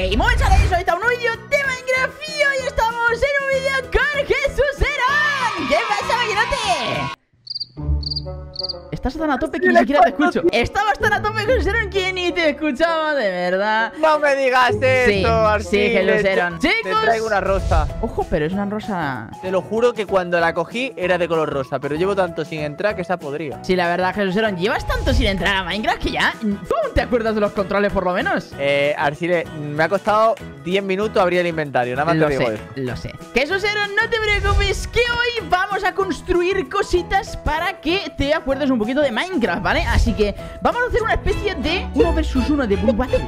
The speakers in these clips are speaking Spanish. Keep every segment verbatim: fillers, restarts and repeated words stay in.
Y muy chavales, ahorita un vídeo de Minecraft y hoy estamos en un vídeo con Jesuserón. ¿Qué pasa, Maquinote? Estás tan a tope que ni siquiera te escucho. Estabas tan a tope, Jesuserón, que ni te escuchaba, de verdad. No me digas esto, Sí, Arcil. sí, Jesuserón. Te Chicos, traigo una rosa. ojo, pero es una rosa. Te lo juro que cuando la cogí era de color rosa, pero llevo tanto sin entrar que esa podría. Sí, la verdad, Jesuserón, llevas tanto sin entrar a Minecraft que ya. ¿Tú aún te acuerdas de los controles, por lo menos? Eh, Arcile, me ha costado diez minutos abrir el inventario, nada más Lo te digo sé, eso. lo sé. Jesuserón, no te preocupes, que hoy vamos a construir cositas para que te acuerdes un poquito de Minecraft, ¿vale? Así que vamos a hacer una especie de uno versus uno de Blue Battle.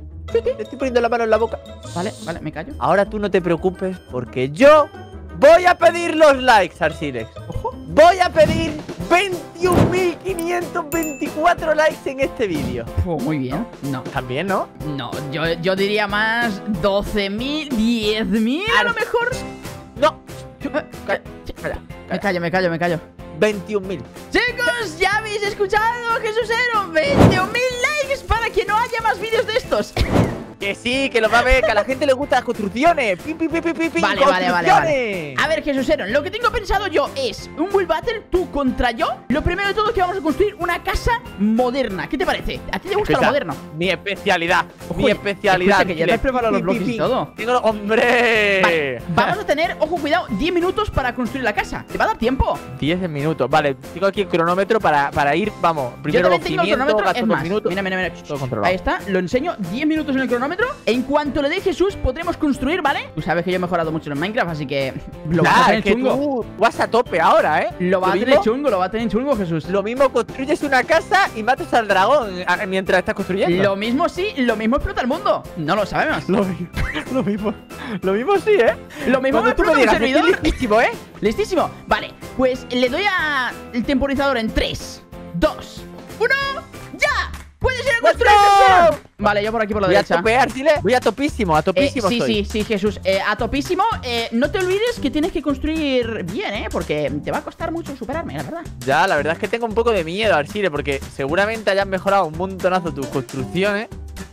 Te estoy poniendo la mano en la boca. Vale, vale, me callo. Ahora tú no te preocupes porque yo voy a pedir los likes, Arcilex. Ojo. Voy a pedir veintiún mil quinientos veinticuatro likes en este vídeo. Oh, muy bien. No, También, ¿no? no, yo, yo diría más doce mil, diez mil a lo mejor. No. Eh, Calla, calla, Me callo, me callo, me callo. veintiún mil. Chicos, ya habéis escuchado, Jesuserón. veintiún mil likes para que no haya más vídeos de estos. Que sí, que lo va a ver, que a la gente le gustan las construcciones. Pim, pim, pim, pim, pim, Vale, vale, vale, vale. construcciones. A ver, Jesuserón, lo que tengo pensado yo es un Build Battle, tú contra yo. Lo primero de todo es que vamos a construir una casa moderna. ¿Qué te parece? ¿A ti te gusta Escucha, lo moderno? Mi especialidad. Ojo, mi especialidad. escucha, que ya te has preparado los Pi, pi, bloques y pi. todo. Tengo, ¡hombre! Vale, vamos a tener, ojo, cuidado, diez minutos para construir la casa. ¿Te va a dar tiempo? diez minutos. Vale, tengo aquí el cronómetro para, para ir, vamos. Yo Primero los también tengo el cimientos, cronómetro, gasto es dos más, minutos. mira, mira, mira. Todo controlado. Ahí está, lo enseño, diez minutos en el cronómetro. En cuanto le dé Jesús, podremos construir, ¿vale? Tú sabes que yo he mejorado mucho en Minecraft, así que lo vas a Claro, tener es que chungo. tú vas a tope ahora, ¿eh? Lo va a tener mismo- chungo, lo va a tener chungo, Jesús. Lo mismo construyes una casa y matas al dragón a- mientras estás construyendo. Lo mismo sí, lo mismo explota el mundo. No lo sabemos. Lo, mi- lo mismo. Lo mismo sí, ¿eh? Lo mismo me Cuando tú explota me un digas, servidor. estoy listísimo, ¿eh? ¿Listísimo? Vale, pues le doy a el temporizador en tres, dos, uno, ¡ya! ¡Puedes ir a ¡Let's construir! go! Jesuserón! Vale, yo por aquí por la Voy a derecha. topear, Arcile. Voy a topísimo, a Eh, topísimo sí, soy. sí, sí, Jesús. Eh, a topísimo. Eh, no te olvides que tienes que construir bien, ¿eh? Porque te va a costar mucho superarme, la verdad. Ya, la verdad es que tengo un poco de miedo, Arcile, porque seguramente hayas mejorado un montonazo tus construcciones.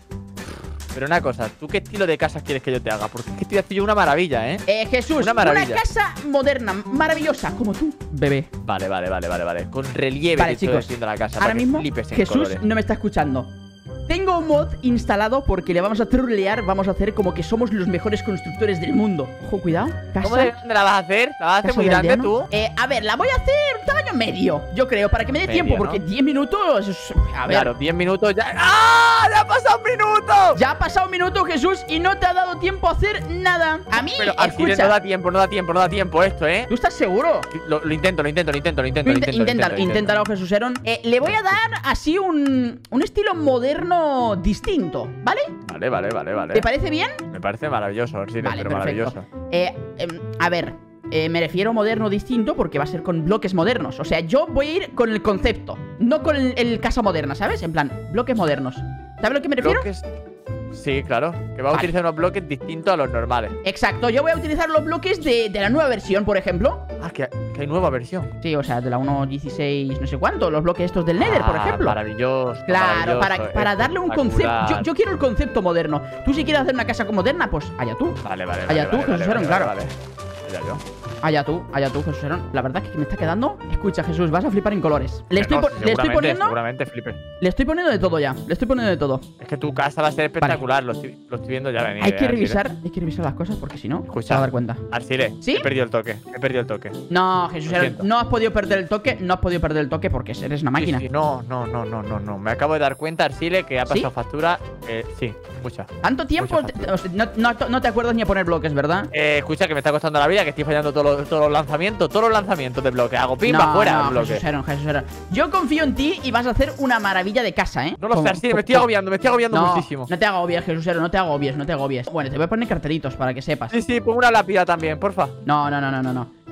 Pero una cosa, ¿tú qué estilo de casas quieres que yo te haga? Porque es que estoy haciendo una maravilla, ¿eh? Eh, Jesús, Una una, maravilla. casa moderna, maravillosa, como tú, bebé. Vale, vale, vale, vale, vale. Con relieve Vale, te estoy chicos, haciendo la casa. Ahora para que mismo flipes en Jesús colores. no me está escuchando. Tengo un mod instalado porque le vamos a trolear, vamos a hacer como que somos los mejores constructores del mundo. Ojo, cuidado. Casa, ¿Cómo de grande la vas a hacer? ¿La vas a hacer casa muy de grande aldeano. tú? Eh, a ver, la voy a hacer tamaño medio, yo creo, para que me dé Medio, tiempo, ¿no? porque diez minutos es- A ver, Claro, diez minutos ya. ¡Ah! ¡Ya ha pasado un minuto! ya ha pasado un minuto, Jesús, y no te ha dado tiempo a hacer nada. A mí, Pero Arcile, escucha, no da tiempo, no da tiempo, no da tiempo esto, ¿eh? ¿tú estás seguro? Lo, lo intento, lo intento, lo intento, lo intento, Tú lo inte- intento. lo inténtalo, intento, lo intento. inténtalo, Jesuserón. Eh, le voy a dar así un, un estilo moderno distinto, ¿vale? Vale, vale, vale, vale. ¿Te parece bien? Me parece maravilloso, Arcile, Vale, pero perfecto. maravilloso. Eh, em, a ver, eh, me refiero moderno distinto porque va a ser con bloques modernos. O sea, yo voy a ir con el concepto, no con el, el casa moderna, ¿sabes? En plan, bloques modernos. ¿Sabes a lo que me refiero? Bloques. Sí, claro. Que va a Vale. utilizar unos bloques distintos a los normales. Exacto, yo voy a utilizar los bloques de, de la nueva versión, por ejemplo. Ah, que, que hay nueva versión. Sí, o sea, de la uno punto dieciséis, no sé cuánto, los bloques estos del Nether, por Ah, ejemplo. Maravilloso. Claro, para, maravilloso, para darle un concepto. Yo, espectacular. yo quiero el concepto moderno. Tú si quieres hacer una casa moderna, pues allá tú. Vale, vale, Allá vale. tú, vale, Jesús vale, Aaron, vale, claro. Vale, Allá yo. Allá tú, allá tú, Jesús Aaron. La verdad es que me está quedando. Escucha, Jesús, vas a flipar en colores. Le Que estoy, no, pon- le estoy seguramente, poniendo. Seguramente flipe. Le estoy poniendo de todo ya. Le estoy poniendo de todo. Es que tu casa va a ser espectacular. Lo, estoy, lo estoy viendo ya venir. Hay eh, que Arcile. revisar, hay que revisar las cosas porque si no, se Escucha. va a dar cuenta. Arcile, ¿Sí? he perdido el toque. He perdido el toque. No, Jesús Lo Aaron, siento. no has podido perder el toque. No has podido perder el toque porque eres una máquina. Sí, sí, no, no, no, no, no, no. Me acabo de dar cuenta, Arcile, que ha pasado ¿Sí? factura. Eh, sí, mucha. Tanto tiempo. Mucha te- o sea, no, no- no te acuerdas ni a poner bloques, ¿verdad? Eh, escucha, que me está costando la vida, que estoy fallando todos los, todos los lanzamientos, todos los lanzamientos de bloque. Hago pimba no, fuera no, el bloque. Jesús Aaron, Jesús Aaron. Yo confío en ti y vas a hacer una maravilla de casa, ¿eh? No lo sé, Como- Arcile, me estoy agobiando, me estoy agobiando No, muchísimo. no te agobies, Jesús Aaron, no te agobies, no te agobies. Bueno, te voy a poner cartelitos para que sepas. Sí, sí, pongo una lápida también, porfa. No, no, no, no, no, no.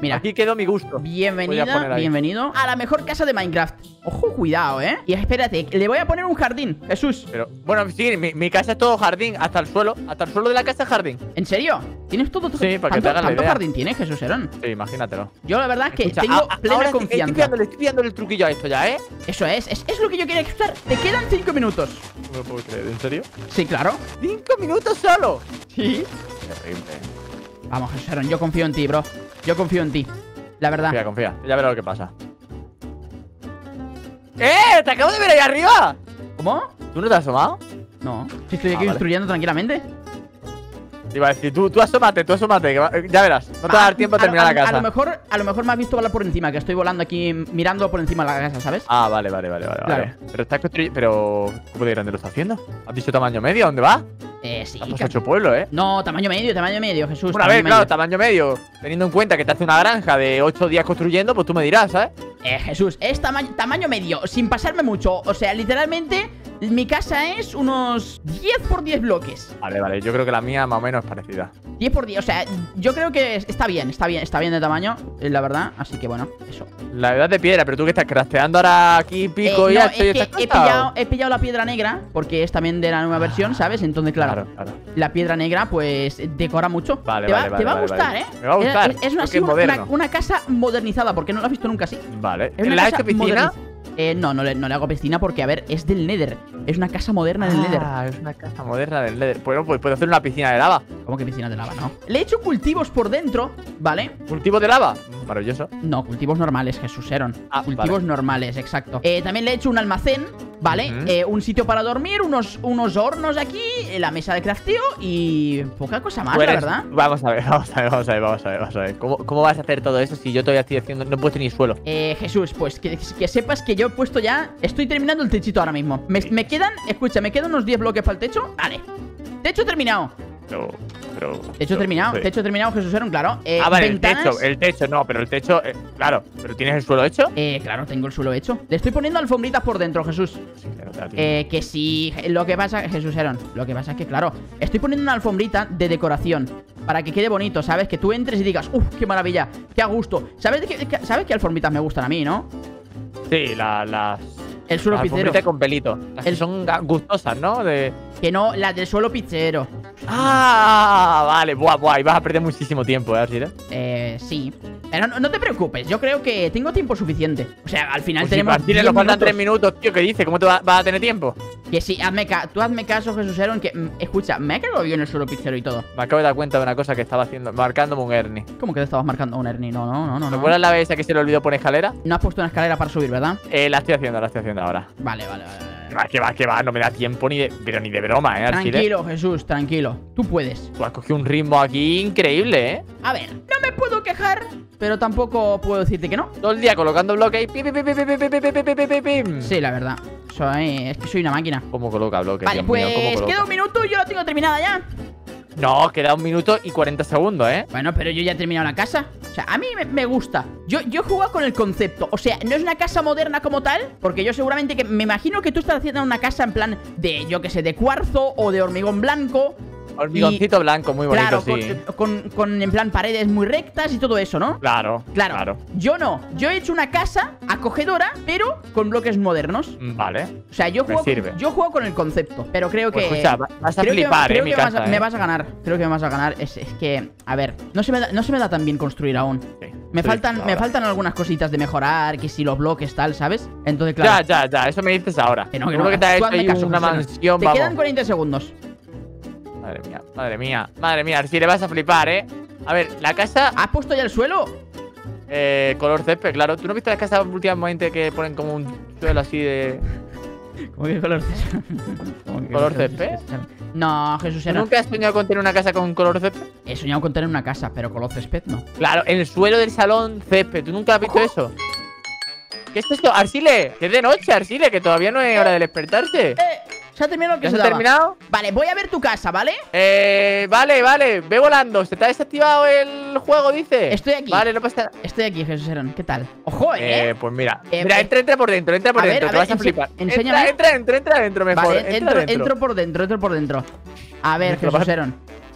Mira. Aquí quedó mi gusto. Bienvenida, bienvenido a la mejor casa de Minecraft. Ojo, cuidado, ¿eh? Y espérate, le voy a poner un jardín, Jesús. Pero, bueno, sí, mi, mi casa es todo jardín, hasta el suelo. Hasta el suelo de la casa es jardín. ¿En serio? ¿Tienes todo? todo? Sí, para que ¿Tanto, te hagas la ¿tanto idea. jardín tienes, Jesús Herón? Sí, imagínatelo. Yo la verdad es que Escucha, tengo a, a, plena ahora confianza. Estoy pillándole, estoy pillándole el truquillo a esto ya, ¿eh? Eso es, es, es lo que yo quería explicar. Te quedan cinco minutos. No me puedo creer, ¿en serio? Sí, claro. ¿Cinco minutos solo? Sí. Terrible. Vamos, Jesús Herón, yo confío en ti, bro. Yo confío en ti. La verdad. Confía, confía. Ya verás lo que pasa. ¡Eh! ¡Te acabo de ver ahí arriba! ¿Cómo? ¿Tú no te has asomado? No. Si estoy aquí Ah, vale. construyendo tranquilamente. Te iba a decir, tú, tú asómate, tú asómate, que va- ya verás. No te va a dar tiempo a terminar a, la a casa. lo mejor, a lo mejor me has visto volar por encima, que estoy volando aquí, mirando por encima de la casa, ¿sabes? Ah, vale, vale, vale, vale. Claro. vale. Pero estás construyendo. Pero. ¿Cómo de grande lo estás haciendo? ¿Has dicho tamaño medio? ¿Dónde va? Eh, sí. Has que- hecho pueblo, ¿eh? No, tamaño medio, tamaño medio, Jesús. Una tamaño vez, claro, medio. tamaño medio. Teniendo en cuenta que te hace una granja de ocho días construyendo, pues tú me dirás, ¿sabes? Eh, Jesús, es tama tamaño medio, sin pasarme mucho. O sea, literalmente, mi casa es unos diez por diez bloques. Vale, vale. Yo creo que la mía más o menos es parecida. diez por diez, o sea, yo creo que es- está bien, está bien, está bien de tamaño, eh, la verdad. Así que bueno, eso. La edad de piedra, pero tú que estás crafteando ahora aquí pico Eh, y no, hacho y es que estas he cosas, pillado, ¿o? he pillado la piedra negra, porque es también de la nueva versión, ¿sabes? Entonces, claro, Claro, claro. la piedra negra, pues, decora mucho. Vale, te va, vale, te vale, va a vale, gustar, vale. ¿eh? Me va a gustar, Es, es una, porque así, es una, moderno. una casa modernizada, porque no la has visto nunca así. Vale. Es una ¿La has casa hecho piscina? moderniz- Eh, no, no le, no le hago piscina porque, a ver, es del Nether. Es una casa moderna del Nether. Ah, es una casa moderna del Nether. Bueno, pues puedo hacer una piscina de lava. ¿Cómo que piscina de lava? No. Le he hecho cultivos por dentro, ¿vale? ¿Cultivo de lava? Mm, Maravilloso. No, cultivos normales, Jesús Heron. Ah, cultivos vale. normales, exacto. Eh, también le he hecho un almacén, ¿vale? Ujú. Eh, un sitio para dormir, unos, unos hornos aquí, eh, la mesa de crafteo y poca cosa más, Tú la eres- verdad. Vamos a ver, vamos a ver, vamos a ver, vamos a ver, vamos a ver. ¿Cómo, cómo vas a hacer todo eso si yo todavía estoy haciendo. No he puesto ni suelo? Eh, Jesús, pues que, que sepas que yo he puesto ya. Estoy terminando el techito ahora mismo. Me, me quedan, escucha, me quedan unos diez bloques para el techo. Vale. Techo terminado. Pero. pero Techo pero- terminado. sí. Techo terminado, Jesús Heron, claro. Eh, Ah, vale, ventanas. el techo, el techo, no, pero el techo. eh, claro, pero ¿tienes el suelo hecho? Eh, claro, tengo el suelo hecho. Le estoy poniendo alfombritas por dentro, Jesús. Sí, claro, claro, tío. Eh, que sí, lo que pasa, Jesús Heron, lo que pasa es que, claro, estoy poniendo una alfombrita de decoración para que quede bonito, ¿sabes? Que tú entres y digas, uff, qué maravilla, qué a gusto. ¿Sabes, de qué, qué- ¿Sabes qué alfombritas me gustan a mí, no? Sí, la- las. El suelo las pizzero. alfombritas con pelito. Las que El- son ga- gustosas, ¿no? De. Que no, la del suelo pizzero. Ah, vale, buah, buah, y vas a perder muchísimo tiempo, ¿eh, Arcire? Eh, sí. Pero no, no te preocupes, yo creo que tengo tiempo suficiente. O sea, al final Pues si tenemos. Arcire diez nos faltan minutos. tres minutos, tío, ¿qué dice? ¿Cómo te va- vas a tener tiempo? Que sí, hazme ca tú hazme caso, Jesús Heron, que. mm, escucha, me ha quedado bien el suelo pizzero y todo. Me acabo de dar cuenta de una cosa que estaba haciendo, marcándome un Ernie. ¿Cómo que te estabas marcando un Ernie? No, no, no, no. No, ¿Recuerdas la vez esa que se le olvidó poner escalera? no has puesto una escalera para subir, ¿verdad? Eh, la estoy haciendo, la estoy haciendo ahora. Vale, vale, vale. vale. Que va, que va, que va, no me da tiempo ni de. Pero ni de broma, ¿eh, Arcire? Tranquilo, Jesús, tranquilo. Tú puedes. Tú has cogido un ritmo aquí increíble, ¿eh? A ver, no me puedo quejar, pero tampoco puedo decirte que no. Todo el día colocando bloques y pi, pi, pi, pi, pi, pi, pi, pi, pi, pi, pi, pi, pi. Sí, la verdad. Soy, es que soy una máquina. ¿Cómo coloca bloques? Vale, Dios mío, ¿cómo pues coloca? queda un minuto y yo la tengo terminada ya. No, queda un minuto y cuarenta segundos, ¿eh? Bueno, pero yo ya he terminado la casa. O sea, a mí me, me gusta. Yo, yo he jugado con el concepto. O sea, no es una casa moderna como tal, porque yo seguramente que me imagino que tú estás haciendo una casa en plan de, yo que sé, de cuarzo o de hormigón blanco. Hormigoncito blanco, muy bonito, Claro, sí. con, con, con en plan paredes muy rectas y todo eso, ¿no? Claro, Claro. claro. Yo no. Yo he hecho una casa acogedora, pero con bloques modernos. Vale. O sea, yo Me juego, sirve. yo juego con el concepto, pero creo Pues que. escucha, va- vas a creo que- flipar, creo eh, mi que me vas a- casa, me eh. vas a ganar. Creo que me vas a ganar. Es, es que, a ver, no se me da, no se me da tan bien construir aún. Sí, Me sí, faltan, me ahora. faltan algunas cositas de mejorar, que si los bloques tal, ¿sabes? Entonces, Ya, claro. ya, ya, eso me dices ahora. Que no, que Seguro no. que te has Tú hecho hazme ahí caso, una José. mansión, Te vamos. quedan cuarenta segundos. Madre mía, madre mía, madre mía, si le vas a flipar, ¿eh? A ver, la casa, ¿Has puesto ya el suelo? eh, color césped, claro. ¿Tú no has visto las casas últimamente que ponen como un suelo así de. ¿Cómo que color césped? ¿Cómo que ¿Color césped? No, Jesús, ¿Tú era- nunca has soñado con tener una casa con color césped? he soñado con tener una casa, pero color césped no. Claro, el suelo del salón césped. ¿Tú nunca has visto Ojo. eso? ¿Qué es esto? Arsile, que es de noche, Arsile, que todavía no es hora de despertarse. Eh, ¿se ha terminado lo que ¿Ya se se ha daba? terminado? Vale, voy a ver tu casa, ¿vale? Eh, vale, vale, ve volando. ¿Se te ha desactivado el juego, dice? Estoy aquí. Vale, no pasa nada. Estoy aquí, Jesús Herón. ¿Qué tal? ¡Ojo, eh! Eh, pues mira, Eh, mira, eh. entra, entra por dentro, entra por A ver, dentro, a te ver, vas a ense- flipar. enséñame. Entra, entra, entra, entra dentro mejor. Vale, entra entro, dentro. entro por dentro, entro por dentro. A ver, Dentro, Jesús vas- Herón.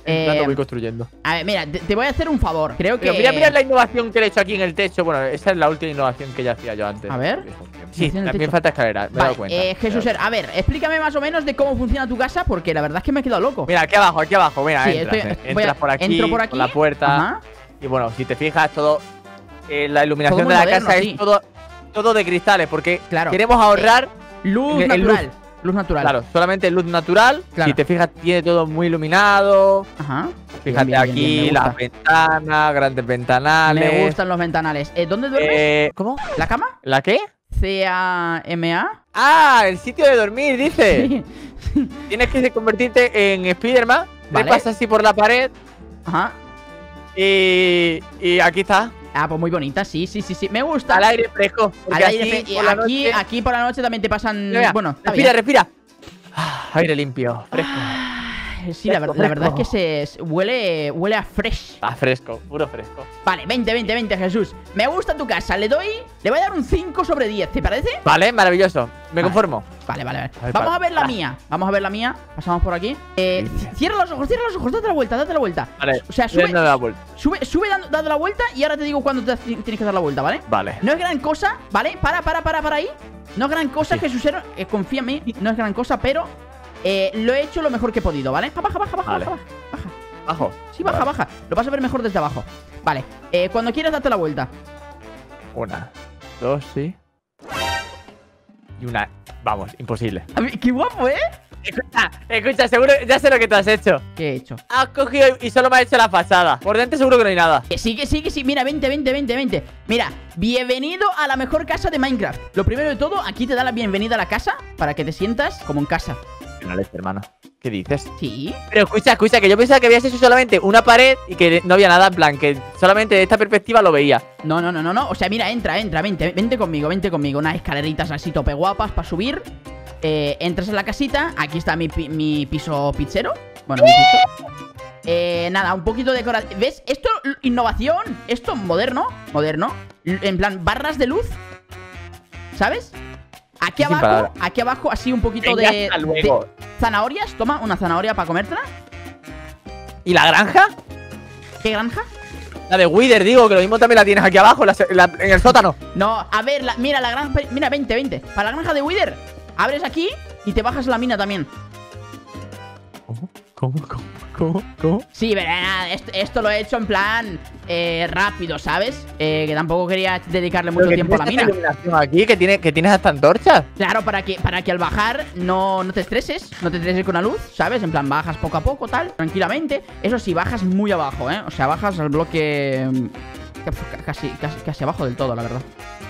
En plan, Eh, lo voy construyendo. A ver, mira, te, te voy a hacer un favor. Creo que. Pero mira, mira la innovación que le he hecho aquí en el techo. Bueno, esa es la última innovación que ya hacía yo antes. A ver. Sí, en el también techo. falta escalera, me he Vale, dado cuenta. eh, Jesús, a ver, explícame más o menos de cómo funciona tu casa, porque la verdad es que me he quedado loco. Mira, aquí abajo, aquí abajo, mira, Sí, entras, estoy- eh. voy a- entras por aquí, entro por aquí. la puerta. Ajá. Y bueno, si te fijas, todo eh, la iluminación Todo de muy la moderno, casa sí. es todo, todo de cristales, porque Claro. queremos ahorrar. Luz en- en natural. Luz natural. Claro, solamente luz natural. Claro. Si te fijas, tiene todo muy iluminado. Ajá. Fíjate Bien, bien, aquí, bien, me las gusta. ventanas, grandes ventanales. Me gustan los ventanales. Eh, ¿Dónde duermes? Eh, ¿Cómo? ¿La cama? ¿La qué? C A M A. Ah, el sitio de dormir, dice. Sí. Tienes que convertirte en Spiderman. Vale. Te pasas así por la pared. Ajá. Y, y aquí está. Ah, pues muy bonita, sí, sí, sí, sí. Me gusta. Al aire fresco. porque Al aire así, fre- y por la aquí, noche- aquí por la noche también te pasan. Mira, mira, Bueno, está respira, bien. respira. Ah, aire limpio, fresco. Sí, la, ver- fresco, la verdad es que fresco. se huele, huele a fresh. Ah, fresco, puro fresco. Vale, veinte, veinte, veinte, Jesús. Me gusta tu casa. Le doy. Le voy a dar un cinco sobre diez, ¿te parece? Vale, maravilloso. Me Vale. conformo. Vale, vale, vale. A ver, Vamos para- a ver la ah. mía. Vamos a ver la mía. Pasamos por aquí. Eh, Sí. cierra los ojos, cierra los ojos. Date la vuelta, date la vuelta. Vale, O sea, estoy sube, dando la vuelta. sube, sube dando, dando la vuelta y ahora te digo cuándo te tienes que dar la vuelta, ¿vale? Vale. No es gran cosa, ¿vale? Para, para, para, para ahí. No es gran cosa, Sí. Jesusero. Eh, confía en mí. No es gran cosa, pero eh, lo he hecho lo mejor que he podido, ¿vale? Baja, baja, baja, Vale. baja, baja. Bajo. Sí, baja, Vale. baja. Lo vas a ver mejor desde abajo. Vale. Eh, cuando quieras, date la vuelta. Una, dos, sí. Y una. Vamos, imposible. A ver, qué guapo, ¿eh? Escucha, escucha, seguro, ya sé lo que te has hecho. ¿Qué he hecho? Has cogido y solo me has hecho la fachada. Por dentro seguro que no hay nada. Que sí, que sí, que sí. Mira, veinte, veinte, veinte, veinte. Mira, bienvenido a la mejor casa de Minecraft. Lo primero de todo, aquí te da la bienvenida a la casa para que te sientas como en casa. No leche, hermano. ¿Qué dices? Sí. Pero escucha, escucha, que yo pensaba que habías hecho solamente una pared y que no había nada, en plan, que solamente de esta perspectiva lo veía. No, no, no, no, no. O sea, mira, entra, entra, vente, vente conmigo, vente conmigo. Unas escaleritas así tope guapas para subir. Eh, entras en la casita. Aquí está mi, pi- mi piso pizzero. Bueno, mi piso. Eh, nada, un poquito de decoración. ¿Ves? Esto, l- innovación. Esto, moderno. Moderno. L- En plan, barras de luz. ¿Sabes? Aquí Sin abajo, palabras. aquí abajo, así un poquito Venga, de, hasta luego. de zanahorias. Toma una zanahoria para comértela. ¿Y la granja? ¿Qué granja? La de Wither, digo, que lo mismo también la tienes aquí abajo, la- la- en el sótano. No, a ver, la- mira la granja. Mira, veinte, veinte. Para la granja de Wither, abres aquí y te bajas la mina también. ¿Cómo? ¿Cómo? ¿Cómo? ¿Cómo? ¿Cómo? Sí, pero nada, esto, esto lo he hecho en plan eh, rápido, ¿sabes? Eh, que tampoco quería dedicarle mucho tiempo a la mina. Iluminación aquí, que, tiene, que tienes hasta antorchas. Claro, para que, para que al bajar no, no te estreses, no te estreses con la luz, ¿sabes? En plan, bajas poco a poco, tal, tranquilamente. Eso sí, bajas muy abajo, ¿eh? O sea, bajas al bloque mm, ca- casi, casi, casi abajo del todo, la verdad.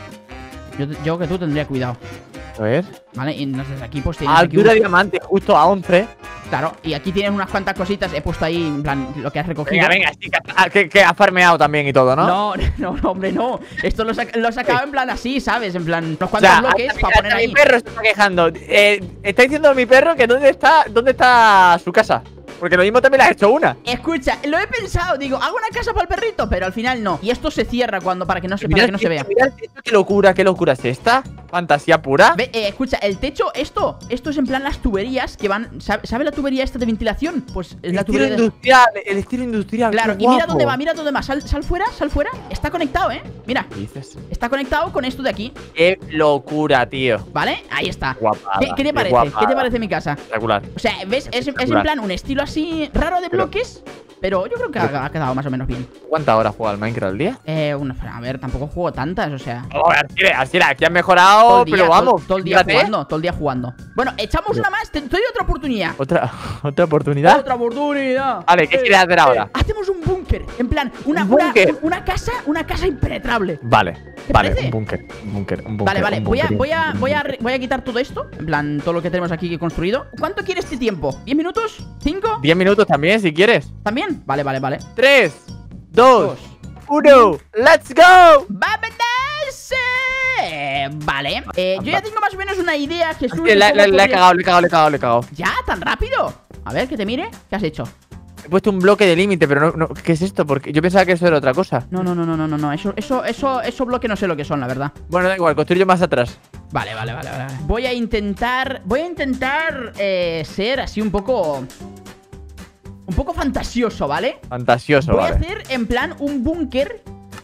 Yo, yo que tú tendría cuidado, A ver. ¿vale? Y desde aquí pues tienes A aquí altura un- de diamante, justo a once. Claro, y aquí tienes unas cuantas cositas. He puesto ahí, en plan, lo que has recogido. Venga, venga, sí, que, ah, que, que has farmeado también y todo, ¿no? No, no, no, hombre, no. Esto lo, saca- lo sacaba en plan así, ¿sabes? En plan, unos O cuantos sea, bloques hasta, para hasta poner mi ahí. perro se está quejando. Eh, está diciendo mi perro que dónde está, dónde está su casa. Porque lo mismo también le has hecho una. Escucha, lo he pensado, digo, hago una casa para el perrito, pero al final no. Y esto se cierra cuando para que no se, para Mira que no se vea. Mira el techo, qué locura, qué locura es esta. Fantasía pura. Ve, eh, escucha, el techo, esto, esto es en plan las tuberías que van. ¿Sabe, ¿sabe la tubería esta de ventilación? Pues es El la estilo tubería. de- industrial, el estilo industrial. Claro, qué y mira guapo. dónde va, mira dónde va. Sal, sal fuera, sal fuera. Está conectado, ¿eh? Mira, ¿Qué dices? está conectado con esto de aquí, Qué locura, tío. ¿vale? Ahí está. Guapada, ¿Qué, qué te parece? guapada. ¿Qué te parece mi casa? Espectacular. O sea, ¿ves? Es, es en Espectacular. plan un estilo así raro de Pero- bloques, pero yo creo que ha, ha quedado más o menos bien. ¿Cuántas horas juega al Minecraft al día? Eh, una, a ver, tampoco juego tantas, o sea. Oh, así, así, aquí has Todo mejorado, el día, pero vamos. todo, todo el día fíjate. jugando, todo el día jugando. Bueno, echamos una más, te te doy otra oportunidad. Otra, otra oportunidad. Otra oportunidad. Vale, ¿qué quieres hacer ahora? Hacemos un búnker, en plan, una, ¿Un una, búnker? una casa, una casa impenetrable. Vale, ¿Te vale, parece? un búnker, un búnker, un búnker. Vale, vale, un voy a, búnker, voy a, un voy a, búnker. re- voy a quitar todo esto, en plan, todo lo que tenemos aquí construido. ¿Cuánto quiere este tiempo? ¿diez minutos? ¿cinco? Diez minutos también, si quieres. ¿También? Vale, vale, vale. Tres, dos, Dos. uno, ¡let's go! ¡Vámonos! Eh, Vale, eh, yo ya tengo más o menos una idea, Jesús. Le, de le- cómo le he podría- cagado, le he cagado, le he cagado, le he cagado. ¿Ya? ¿Tan rápido? A ver, que te mire. ¿Qué has hecho? He puesto un bloque de límite, pero no, no, ¿qué es esto? Porque yo pensaba que eso era otra cosa. No, no, no, no, no, no, no. Eso, eso, eso, eso bloque no sé lo que son, la verdad. Bueno, da igual, construyo más atrás. Vale, vale, vale, vale. Voy a intentar. Voy a intentar eh, ser así un poco. un poco fantasioso, ¿vale? Fantasioso, Voy vale. a hacer en plan un búnker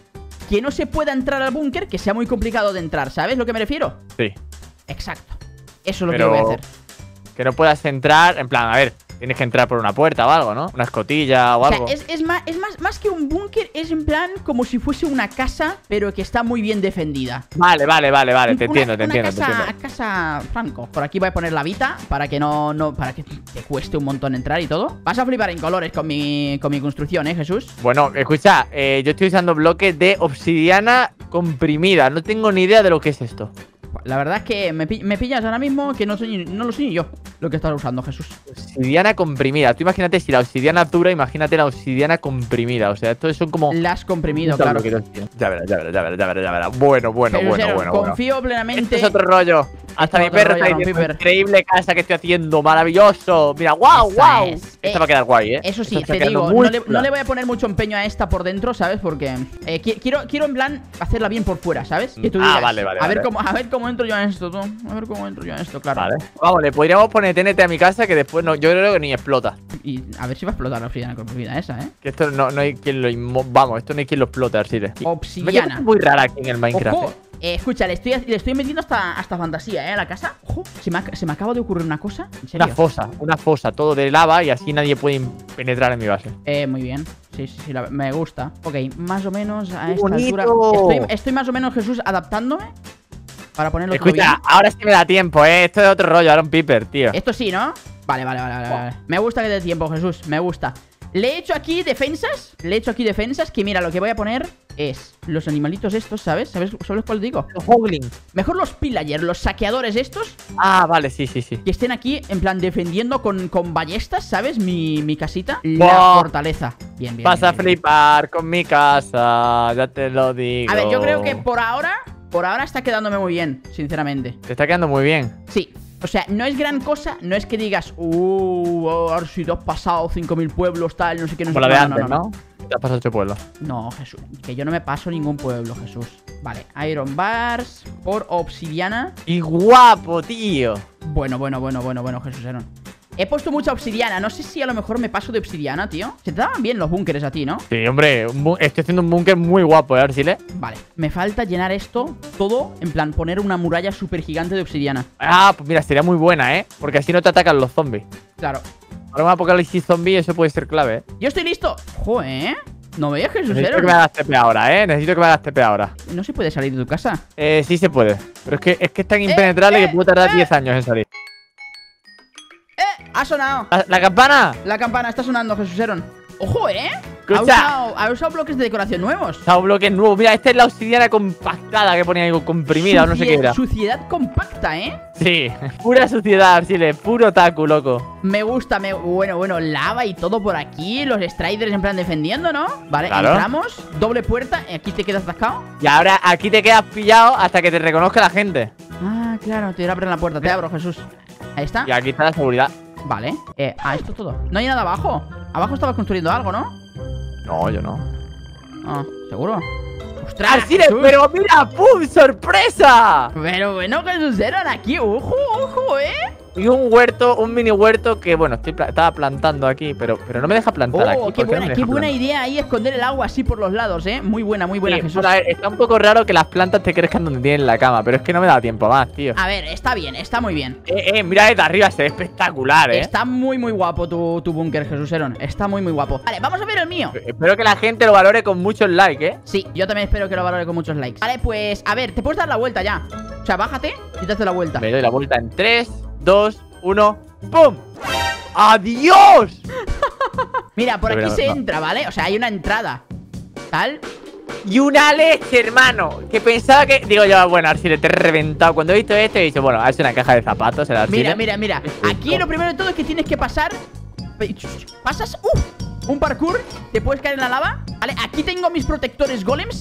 que no se pueda entrar al búnker, que sea muy complicado de entrar, ¿sabes lo que me refiero? Sí. Exacto. Eso es lo Pero que voy a hacer. Que no puedas entrar, en plan, a ver, tienes que entrar por una puerta o algo, ¿no? Una escotilla o, O sea, algo. es, es, más, es más, más que un búnker, es en plan como si fuese una casa, pero que está muy bien defendida. Vale, vale, vale, vale, te Una- entiendo, te una entiendo, te casa, entiendo. casa Franco. Por aquí voy a poner la Vita para que no, no, para que te cueste un montón entrar y todo. Vas a flipar en colores con mi, con mi construcción, ¿eh, Jesús? Bueno, escucha, eh, yo estoy usando bloques de obsidiana comprimida. No tengo ni idea de lo que es esto. La verdad es que me, pi- me pillas ahora mismo que no, soy, no lo soy ni yo lo que estás usando, Jesús. Obsidiana comprimida. Tú imagínate si la obsidiana dura, imagínate la obsidiana comprimida. O sea, estos son como... La has comprimido, Puta claro. bloqueros, tío. Ya verás, ya verás, ya verás, ya verás, ya verás. Bueno, bueno, Pero, bueno, Sero, bueno, bueno. confío plenamente. Esto es otro rollo. Hasta es mi otro perro rollo, está Ron diciendo, Piper. increíble casa que estoy haciendo, maravilloso. Mira, guau, Esta guau. es. Esta Eh, va a quedar guay, ¿eh? Eso sí, Esta está te quedando digo, muy no le, chula. no le voy a poner mucho empeño a esta por dentro, ¿sabes? Porque eh, qui- quiero, quiero en plan hacerla bien por fuera, ¿sabes? Que tú Ah, digas, vale, vale, a ver vale. cómo, a ver cómo entro yo en esto, tú. A ver cómo entro yo en esto, claro. Vale. Vamos, le podríamos poner T N T a mi casa que después no, yo creo que ni explota. Y a ver si va a explotar la obsidiana con vida esa, ¿eh? Que esto no, no hay quien lo inmo- Vamos, esto no hay quien lo explote, Arsile. Me Obsidiana. muy rara aquí en el Minecraft. Ojo, ¿eh? eh, escucha, le estoy, le estoy metiendo hasta, hasta fantasía, ¿eh? A la casa. Ojo, se me, ac- se me acaba de ocurrir una cosa. ¿En serio? Una fosa, una fosa, todo de lava y así nadie puede in- penetrar en mi base. Eh, muy bien. Sí, sí, sí, la- me gusta. Ok, más o menos a ¡Qué esta altura. bonito! Estoy, estoy más o menos, Jesús, adaptándome para ponerlo todo bien. Escucha, ahora sí me da tiempo, ¿eh? Esto es otro rollo, Aaron Piper, tío. Esto sí, ¿no? Vale, vale, vale, vale, vale. Me gusta que dé tiempo, Jesús, me gusta. Le he hecho aquí defensas. Le he hecho aquí defensas. Que mira, lo que voy a poner es los animalitos estos, ¿sabes? ¿Sabes, ¿sabes cuál digo? Los Hoglin. Mejor los pillagers, los saqueadores estos, Ah, vale, sí, sí, sí. que estén aquí en plan defendiendo con, con ballestas, ¿sabes? Mi, mi casita. La Buah. fortaleza. Bien, bien. Vas bien, a bien. flipar con mi casa, ya te lo digo. A ver, yo creo que por ahora, por ahora está quedándome muy bien, sinceramente. Te está quedando muy bien. Sí. O sea, no es gran cosa, no es que digas, uh, a ver si te has pasado cinco mil pueblos, tal, no sé qué, no sé Como la qué. de No, antes, no, ¿no? no. Te has pasado ocho pueblos. No, Jesús, que yo no me paso ningún pueblo, Jesús. Vale, Iron Bars por obsidiana. Y guapo, tío. Bueno, bueno, bueno, bueno, bueno, Jesús Aaron. He puesto mucha obsidiana, no sé si a lo mejor me paso de obsidiana, tío. Se te daban bien los búnkeres a ti, ¿no? Sí, hombre, un bu- estoy haciendo un búnker muy guapo, ¿eh, Arsile? Vale, me falta llenar esto todo, en plan, poner una muralla súper gigante de obsidiana. Ah, pues mira, sería muy buena, ¿eh? Porque así no te atacan los zombies. Claro. Para un apocalipsis zombie eso puede ser clave, ¿eh? Yo estoy listo. Joder, ¿eh? No veas, Jesús Necesito Aaron. que me hagas T P ahora, ¿eh? Necesito que me hagas T P ahora. No se puede salir de tu casa. Eh, sí se puede. Pero es que es, que es tan impenetrable eh, que puede tardar eh. diez años en salir. ¡Eh! Ha sonado. ¿La, la campana? La campana está sonando, Jesús Aaron. Ojo, ¿eh? Ha Escucha. usado, ha usado bloques de decoración nuevos. Está un bloque nuevo. Mira, esta es la obsidiana compactada que ponía ahí, comprimida o no sé qué Suciedad- era. Suciedad compacta, ¿eh? Sí, pura suciedad, Arsile. Puro taku, loco. Me gusta, me... Bueno, bueno, lava y todo por aquí. Los striders en plan defendiendo, ¿no? Vale, Claro. entramos. Doble puerta. Aquí te quedas atascado. Y ahora aquí te quedas pillado hasta que te reconozca la gente. Ah, claro, te abren la puerta. Te abro, Jesús. Ahí está. Y aquí está la seguridad. Vale. Eh, ah, esto todo. No hay nada abajo. Abajo estabas construyendo algo, ¿no? No, yo no. Ah, ¿seguro? ¡Ostras! ¡Arsile, Jesús! pero mira! ¡Pum! ¡Sorpresa! Pero bueno, Jesús Aaron, aquí. Ojo, ojo, ¿eh? Y un huerto, un mini huerto que, bueno, estoy pla- estaba plantando aquí, pero, pero no me deja plantar aquí. Oh, ¿por qué no buena, me qué deja buena plantar? idea ahí esconder el agua así por los lados, ¿eh? Muy buena, muy buena, Sí, Jesús. bueno, a ver, está un poco raro que las plantas te crezcan donde tienen la cama, pero es que no me da tiempo más, tío. A ver, está bien, está muy bien. Eh, eh, mira desde arriba, se ve espectacular, eh. Está muy, muy guapo tu, tu búnker, Jesús Aaron. Está muy, muy guapo. Vale, vamos a ver el mío. Espero que la gente lo valore con muchos likes, eh. Sí, yo también espero que lo valore con muchos likes. Vale, pues, a ver, te puedes dar la vuelta ya. O sea, bájate y te haces la vuelta. Me doy la vuelta en tres, dos, uno, ¡pum! ¡Adiós! Mira, por Pero, aquí se no. entra, ¿vale? O sea, hay una entrada. Tal. Y una leche, hermano. Que pensaba que. Digo yo, bueno, Arsile, te he reventado. Cuando he visto esto, he dicho, bueno, es una caja de zapatos, el Arsile. Mira, mira, mira. Aquí lo primero de todo es que tienes que pasar. Pasas. ¡Uh! Un parkour. Te puedes caer en la lava. Vale, aquí tengo mis protectores golems.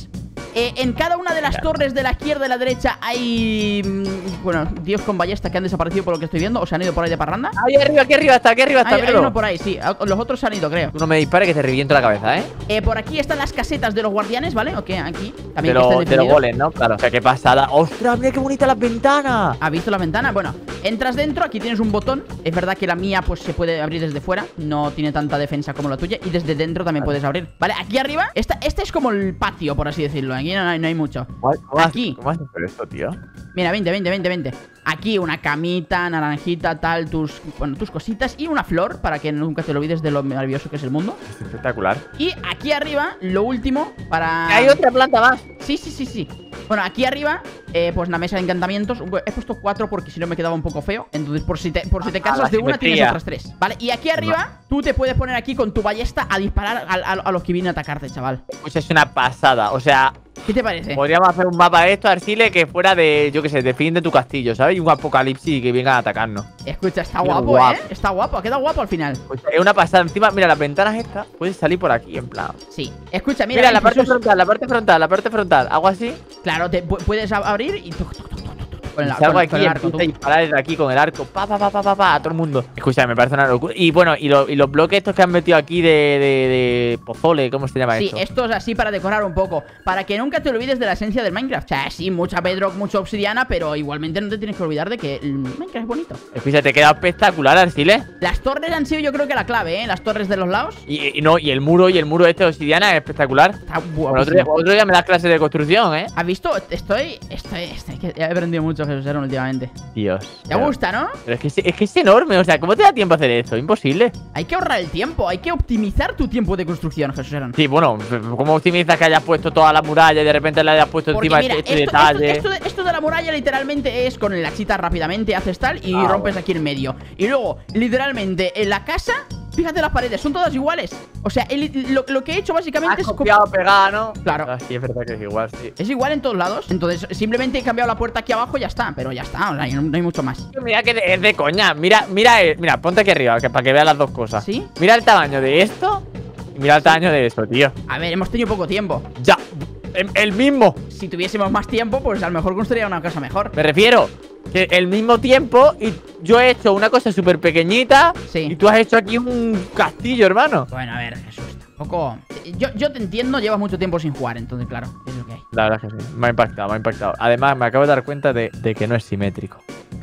eh, en cada una de las torres de la izquierda y la derecha hay... mm, Bueno, dios con ballesta que han desaparecido por lo que estoy viendo. O se han ido por ahí de parranda. Ahí arriba, aquí arriba está, aquí arriba está, Hay, hay míralo. uno por ahí, sí. Los otros se han ido, creo. Tú no me dispares que te reviento la cabeza, ¿eh? Eh, por aquí están las casetas de los guardianes, ¿vale? Ok, aquí De, también que lo- estén de los defendidos. goles, ¿no? Claro. O sea, qué pasada. ¡Ostras, mira qué bonitas las ventanas! ¿Has visto la ventana? Bueno, entras dentro, aquí tienes un botón. Es verdad que la mía pues se puede abrir desde fuera. No tiene tanta defensa como la tuya. Y desde dentro también puedes abrir. Vale, aquí arriba, esta, este es como el patio, por así decirlo. Aquí no hay, no hay mucho. ¿Cómo, cómo Aquí. Has, ¿Cómo has hecho esto, tío? Mira, veinte, veinte, veinte, veinte. Aquí una camita, naranjita, tal, tus, bueno, tus cositas. Y una flor, para que nunca te lo olvides de lo maravilloso que es el mundo. Es espectacular. Y aquí arriba, lo último, para... Hay otra planta más. Sí, sí, sí, sí. Bueno, aquí arriba, eh, pues una mesa de encantamientos. He puesto cuatro porque si no me quedaba un poco feo. Entonces, por si te, por si te Ah, cansas la de una, simetría. tienes otras tres. Vale, y aquí arriba, tú te puedes poner aquí con tu ballesta a disparar a, a- a los que vienen a atacarte, chaval. Pues es una pasada. O sea, ¿Qué te parece? podríamos hacer un mapa de esto, Arsile, que fuera de, yo qué sé, de fin de tu castillo, ¿sabes? Y un apocalipsis y que vengan a atacarnos. Escucha, está Qué guapo, guapo. ¿eh? Está guapo, ha quedado guapo al final. Pues es una pasada. Encima, mira, las ventanas estas, puedes salir por aquí, en plan. Sí. Escucha, mira, Mira, ahí, la parte Jesús. frontal, la parte frontal, la parte frontal. Hago así. Claro, te pu- puedes ab- abrir y... tuc, tuc, tuc, tuc, tuc, tuc, Con, Y la- salgo con- aquí con y el arco, empiezo tú. a disparar desde aquí con el arco. Pa, pa, pa, pa, pa, pa, a todo el mundo. Escucha, me parece una locura. Y bueno, y, lo- y los bloques estos que han metido aquí de, de, de pozole, ¿cómo se llama Sí, esto? esto es así para decorar un poco. Para que nunca te olvides de la esencia del Minecraft. O sea, sí, mucha bedrock, mucha obsidiana, pero igualmente no te tienes que olvidar de que el Minecraft es bonito. Escucha, te queda espectacular, Arsile. Las torres han sido yo creo que la clave, ¿eh? Las torres de los lados. Y, y no, y el muro, y el muro este de obsidiana es espectacular. Está Bueno, otro, día, guapísimo. otro día me das clases de construcción, ¿eh? ¿Has visto? Estoy, estoy, estoy, que he aprendido mucho, Jesús Aaron, últimamente. Dios. ¿Te gusta, no? Pero es que, es, es que es enorme, o sea, ¿cómo te da tiempo a hacer esto? Imposible. Hay que ahorrar el tiempo, hay que optimizar tu tiempo de construcción, Jesús Aaron. Sí, bueno, ¿cómo optimizas que hayas puesto toda la muralla y de repente le hayas puesto Porque encima mira, este, esto, este detalle? esto- esto de, esto de la muralla literalmente es con la chita rápidamente, haces tal y Ah, rompes bueno. aquí en medio. Y luego, literalmente, en la casa, fíjate las paredes, son todas iguales. O sea, el- lo, lo que he hecho básicamente Has es... co- copiado, pegado, ¿no? Claro. Ah, sí, es verdad que es igual, sí. Es igual en todos lados. Entonces, simplemente he cambiado la puerta aquí abajo y ya está. Pero ya está, o sea, no, no hay mucho más. Mira que es de coña. Mira, mira, eh, mira, ponte aquí arriba, que para que veas las dos cosas. ¿Sí? Mira el tamaño de esto y mira el tamaño de esto, tío. A ver, hemos tenido poco tiempo. Ya, el, el mismo. Si tuviésemos más tiempo, pues a lo mejor construiría una casa mejor. Me refiero que el mismo tiempo y yo he hecho una cosa súper pequeñita Sí. y tú has hecho aquí un castillo, hermano. Bueno, a ver, Jesús, tampoco... Yo, yo te entiendo, llevas mucho tiempo sin jugar, entonces claro, es lo que hay. La verdad es que sí, me ha impactado, me ha impactado. Además, me acabo de dar cuenta de, de que no es simétrico.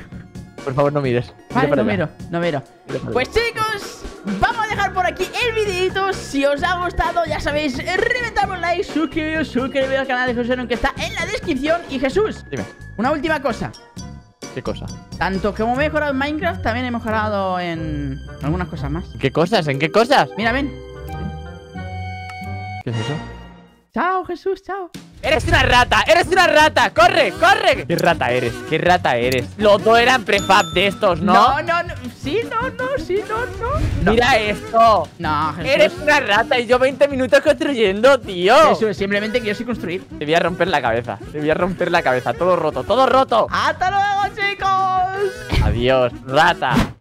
Por favor, no mires. Mira Vale, para no allá. miro, no miro. Mira para Pues chicos, vamos a dejar por aquí el videito. Si os ha gustado, ya sabéis, reventad un like, suscribiros, suscribiros al canal de Jesús Aaron que está en la descripción. Y Jesús, Dime, una última cosa. ¿qué cosa? Tanto como he mejorado en Minecraft, también he mejorado en algunas cosas más. ¿Qué cosas? ¿En qué cosas? Mira, ven. ¿Qué es eso? Chao, Jesús, chao. ¡Eres una rata! ¡Eres una rata! ¡Corre! ¡Corre! ¿Qué rata eres? ¿Qué rata eres? Los dos eran prefab de estos, ¿no? No, no, no. Sí, no, no, sí, no, no. No, ¡Mira esto! no, Jesús. ¡Eres una rata! Y yo veinte minutos construyendo, tío. Jesús, simplemente que yo sé construir. Te voy a romper la cabeza. Te voy a romper la cabeza. Todo roto, todo roto. ¡Hasta luego, chicos! Adiós, rata.